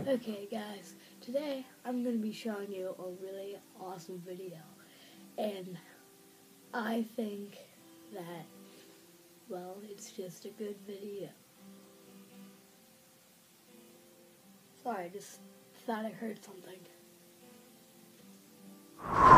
Okay guys, today I'm going to be showing you a really awesome video, and I think that, well, it's just a good video. Sorry, I just thought I heard something.